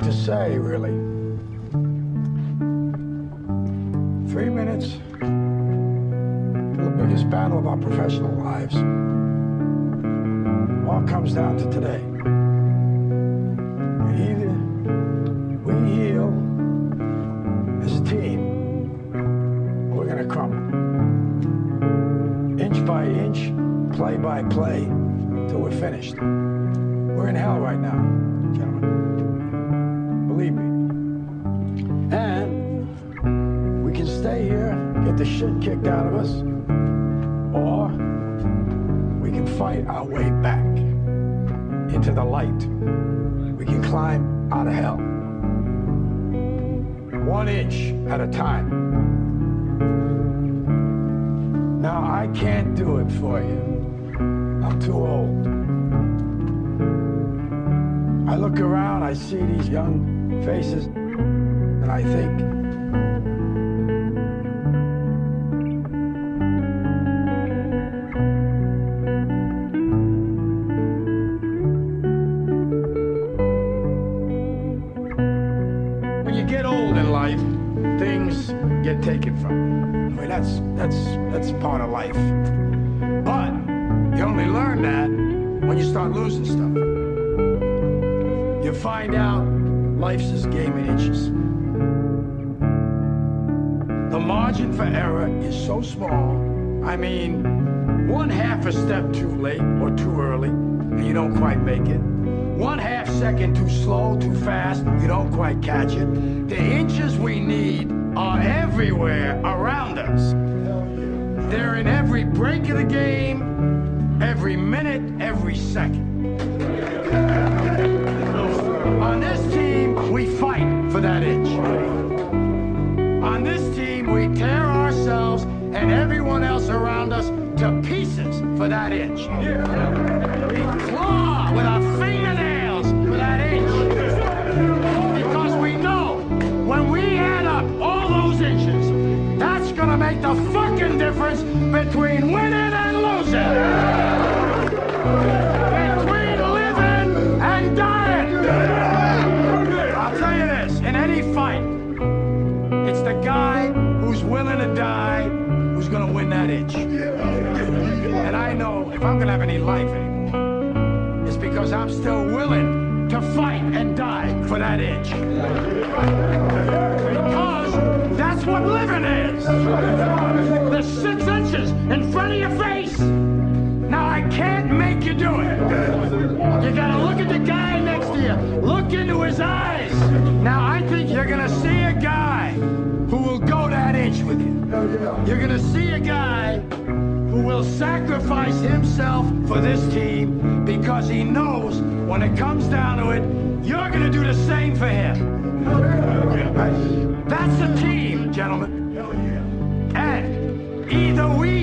to say, really. 3 minutes for the biggest battle of our professional lives. All comes down to today. Either we heal as a team, or we're gonna crumble. Inch by inch, play by play, till we're finished. We're in hell right now, gentlemen. Believe me. And we can stay here, get the shit kicked out of us, or we can fight our way back into the light. We can climb out of hell. 1 inch at a time. Now, I can't do it for you. I'm too old. I look around, I see these young faces, and I think, when you get old in life, things get taken from you. I mean, that's part of life. But you only learn that when you start losing stuff. You find out life's this game of inches. The margin for error is so small. I mean, 1/2 a step too late or too early, and you don't quite make it. 1/2 second too slow, too fast, you don't quite catch it. The inches we need are everywhere around us. They're in every break of the game, every minute, every second. On this team, we fight for that inch. On this team, we tear ourselves and everyone else around us to pieces for that inch. We claw with our fingernails for that inch. Because we know when we add up all those inches, that's gonna make the fucking difference between winning and losing. Between living and dying. I'll tell you this, in any fight, it's the guy who's willing to die who's gonna win that inch. And I know if I'm gonna have any life anymore, it's because I'm still willing to fight and die for that inch. Because that's what living is. The 6 inches in front of your face. Now I can't make you do it. You gotta look at the guy next to you. Look into his eyes. Now I think you're gonna see a guy who will go that inch with you. You're gonna see a guy who will sacrifice himself for this team because he knows when it comes down to it, you're gonna do the same for him. That's a team, gentlemen. And either we